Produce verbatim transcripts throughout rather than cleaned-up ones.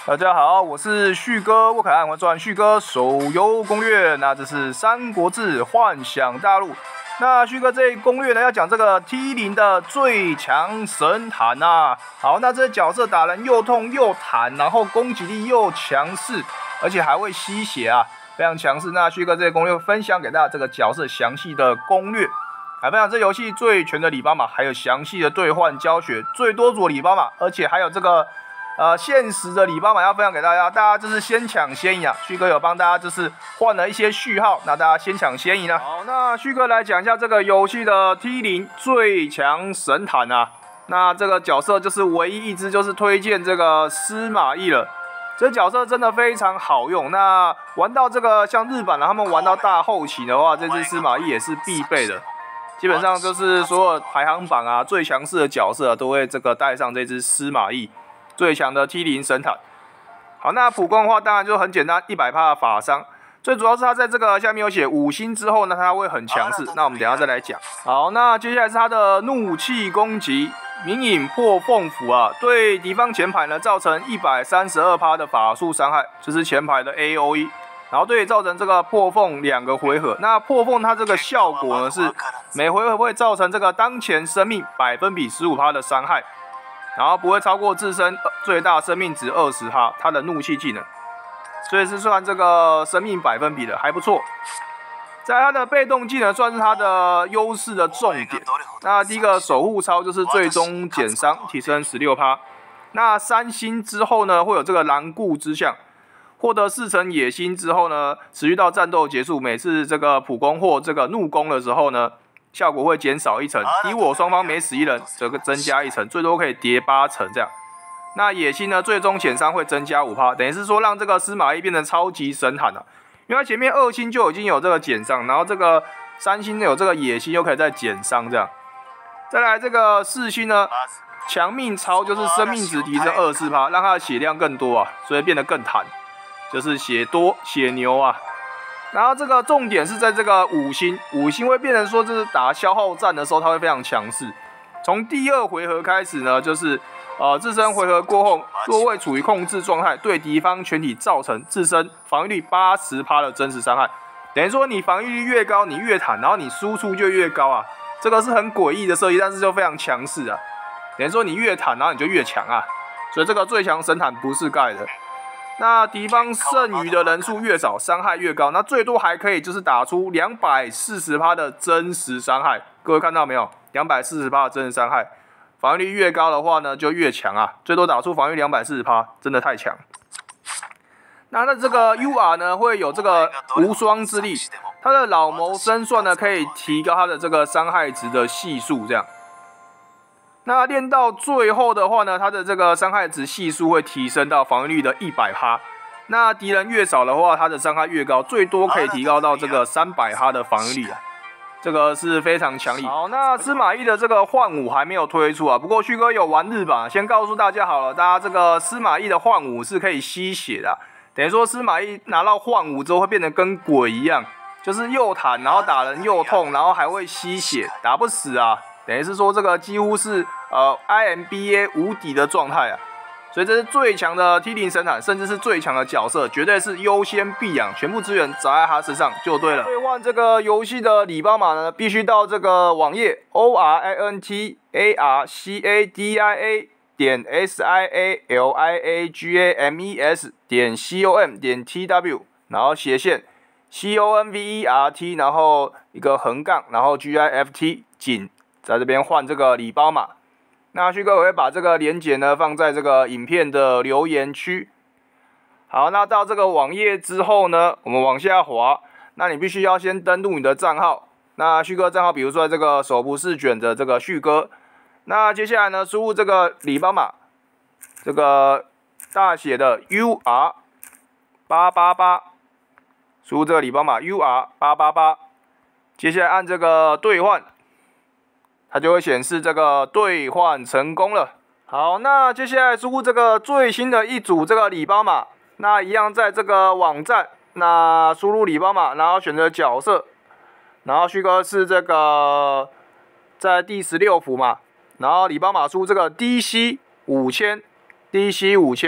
大家好，我是旭哥，沃凯安，我转旭哥手游攻略。那这是《三国志幻想大陆》。那旭哥这一攻略呢，要讲这个 T 零的最强神坦啊。好，那这角色打人又痛又坦，然后攻击力又强势，而且还会吸血啊，非常强势。那旭哥这个攻略分享给大家这个角色详细的攻略。还分享这游戏最全的礼包码，还有详细的兑换教学，最多组礼包码，而且还有这个呃限时的礼包码要分享给大家，大家就是先抢先赢啊！旭哥有帮大家就是换了一些序号，那大家先抢先赢啊！好，那旭哥来讲一下这个游戏的 T 零最强神坦啊，那这个角色就是唯一一只就是推荐这个司马懿了。这角色真的非常好用。那玩到这个像日版啊，他们玩到大后期的话，这只司马懿也是必备的。基本上就是所有排行榜啊最强势的角色、啊、都会这个带上这只司马懿，最强的 T 零神坦。好，那普攻的话当然就很简单， 百分之百 的法伤。最主要是它在这个下面有写五星之后呢，它会很强势。那我们等一下再来讲。好，那接下来是它的怒气攻击，冥影破凤符啊，对敌方前排呢造成 百分之一百三十二 的法术伤害，这是前排的 A O E。然后对造成这个破凤两个回合，那破凤它这个效果呢是每回合会造成这个当前生命百分比 十五 的伤害，然后不会超过自身最大生命值 二十， 它的怒气技能，所以是算这个生命百分比的，还不错。在它的被动技能算是它的优势的重点。那第一个守护操就是最终减伤，提升 百分之十六。那三星之后呢会有这个狼顾之象。获得四成野心之后呢，持续到战斗结束，每次这个普攻或这个怒攻的时候呢，效果会减少一成，敌我双方每死一人，这个增加一成，最多可以叠八成这样。那野心呢，最终减伤会增加 百分之五， 等于是说让这个司马懿变成超级神坦了、啊。因为它前面二星就已经有这个减伤，然后这个三星有这个野心，又可以再减伤这样。再来这个四星呢，强命超就是生命值提升 二十四， 让它的血量更多啊，所以变得更坦。就是血多血牛啊，然后这个重点是在这个五星，五星会变成说，就是打消耗战的时候，它会非常强势。从第二回合开始呢，就是呃自身回合过后，若未处于控制状态，对敌方全体造成自身防御率 百分之八十 的真实伤害。等于说你防御率越高，你越坦，然后你输出就越高啊。这个是很诡异的设计，但是就非常强势啊。等于说你越坦，然后你就越强啊。所以这个最强神坦不是盖的。那敌方剩余的人数越少，伤害越高，那最多还可以就是打出 百分之两百四十 的真实伤害。各位看到没有 ？百分之两百四十 的真实伤害，防御力越高的话呢，就越强啊！最多打出防御 百分之两百四十， 真的太强。那它这个 U R 呢，会有这个无双之力，它的老谋深算呢，可以提高它的这个伤害值的系数，这样。那练到最后的话呢，它的这个伤害值系数会提升到防御率的 百分之百。那敌人越少的话，它的伤害越高，最多可以提高到这个 百分之三百 的防御力啊，这个是非常强力。好，那司马懿的这个幻武还没有推出啊，不过旭哥有玩日版，先告诉大家好了，大家这个司马懿的幻武是可以吸血的、啊，等于说司马懿拿到幻武之后会变得跟鬼一样，就是又坦，然后打人又痛，然后还会吸血，打不死啊。等于是说，这个几乎是呃 I M B A 无敌的状态啊，所以这是最强的 T 零神坦，甚至是最强的角色，绝对是优先必养，全部资源砸在他身上就对了。兑换这个游戏的礼包码呢，必须到这个网页 O R I N T A R C A D I A 点 S I A L I A G A M E S 点 C O M 点 T W， 然后斜线 C O N V E R T， 然后一个横杠，然后 G I F T 仅。在这边换这个礼包码，那旭哥我会把这个连结呢放在这个影片的留言区。好，那到这个网页之后呢，我们往下滑，那你必须要先登录你的账号。那旭哥账号，比如说在这个手不释卷的这个旭哥，那接下来呢，输入这个礼包码，这个大写的 U R 八八八，输入这个礼包码 U R 八八八，接下来按这个兑换。它就会显示这个兑换成功了。好，那接下来输入这个最新的一组这个礼包码，那一样在这个网站，那输入礼包码，然后选择角色，然后旭哥是这个在第十六幅嘛，然后礼包码输这个 D C 五千 ，D C 五千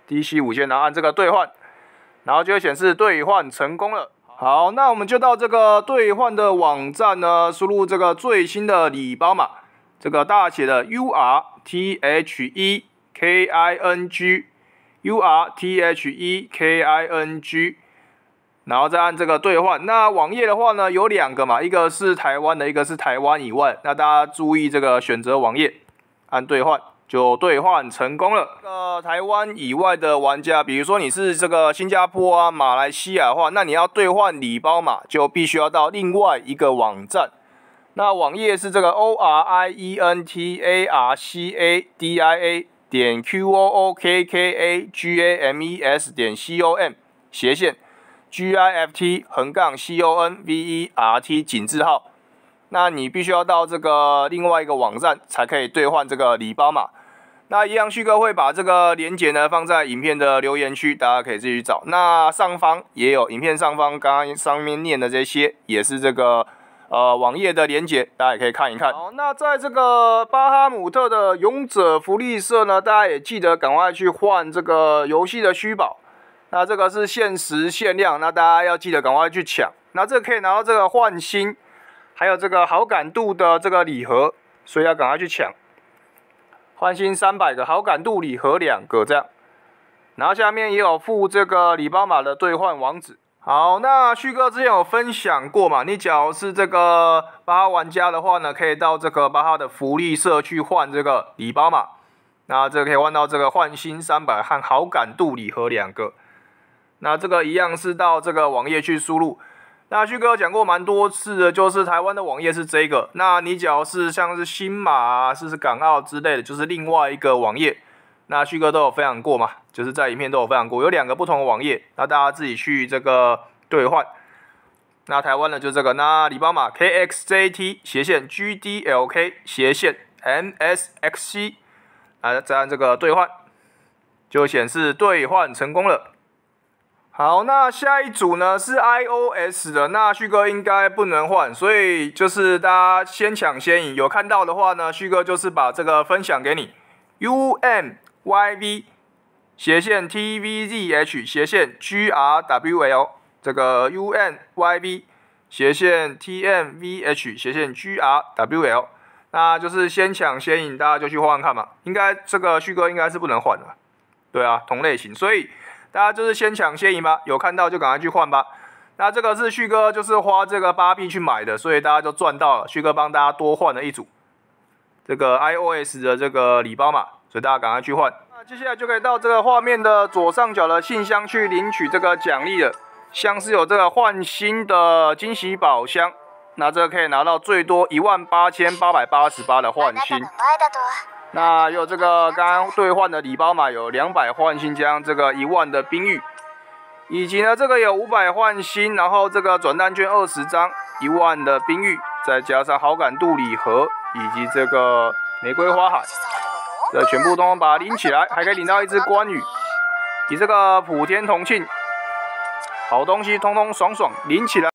D C 五千，然后按这个兑换，然后就会显示兑换成功了。好，那我们就到这个兑换的网站呢，输入这个最新的礼包码，这个大写的 U R T H E K I N G U R T H E K I N G， 然后再按这个兑换。那网页的话呢，有两个嘛，一个是台湾的，一个是台湾以外。那大家注意这个选择网页，按兑换。就兑换成功了。这个台湾以外的玩家，比如说你是这个新加坡啊、马来西亚的话，那你要兑换礼包码，就必须要到另外一个网站。那网页是这个 O R I E N T A R C A D I A 点 Q O O K K A G A M E S 点 C O M 斜线 G I F T 横杠 C O N V E R T 井字号。那你必须要到这个另外一个网站才可以兑换这个礼包码。那一样，旭哥会把这个连结呢放在影片的留言区，大家可以自己找。那上方也有影片上方刚刚上面念的这些，也是这个呃网页的连结，大家也可以看一看。好，那在这个巴哈姆特的勇者福利社呢，大家也记得赶快去换这个游戏的虚宝。那这个是限时限量，那大家要记得赶快去抢。那这个可以拿到这个换新，还有这个好感度的这个礼盒，所以要赶快去抢。换新三百个好感度礼盒两个这样，然后下面也有附这个礼包码的兑换网址。好，那旭哥之前有分享过嘛，你假如是这个巴哈玩家的话呢，可以到这个巴哈的福利社去换这个礼包码，那这个可以换到这个换新三百和好感度礼盒两个。那这个一样是到这个网页去输入。那旭哥有讲过蛮多次的，就是台湾的网页是这个。那你只要是像是新马啊、是港澳之类的，就是另外一个网页。那旭哥都有分享过嘛，就是在影片都有分享过，有两个不同的网页，那大家自己去这个兑换。那台湾的就这个，那礼包码 K X J T 斜线 G D L K 斜线 M S X C， 啊，再按这个兑换，就显示兑换成功了。好，那下一组呢是 iOS 的，那旭哥应该不能换，所以就是大家先抢先赢。有看到的话呢，旭哥就是把这个分享给你 ，U M Y V 斜线 T V Z H 斜线 G R W L 这个 U M Y V 斜线 T M V H 斜线 G R W L， 那就是先抢先赢，大家就去换换看嘛。应该这个旭哥应该是不能换的，对啊，同类型，所以。大家就是先抢先赢吧，有看到就赶快去换吧。那这个是旭哥就是花这个八币去买的，所以大家就赚到了。旭哥帮大家多换了一组这个 iOS 的这个礼包码，所以大家赶快去换。那接下来就可以到这个画面的左上角的信箱去领取这个奖励了。像是有这个换新的惊喜宝箱，那这个可以拿到最多一万八千八百八十八的换新。那有这个刚刚兑换的礼包码有两百换新加这个一万的冰玉，以及呢这个有五百换新，然后这个转蛋券二十张一万的冰玉，再加上好感度礼盒以及这个玫瑰花海，这全部通通把它领起来，还可以领到一只关羽，以这个普天同庆，好东西通通爽爽领起来。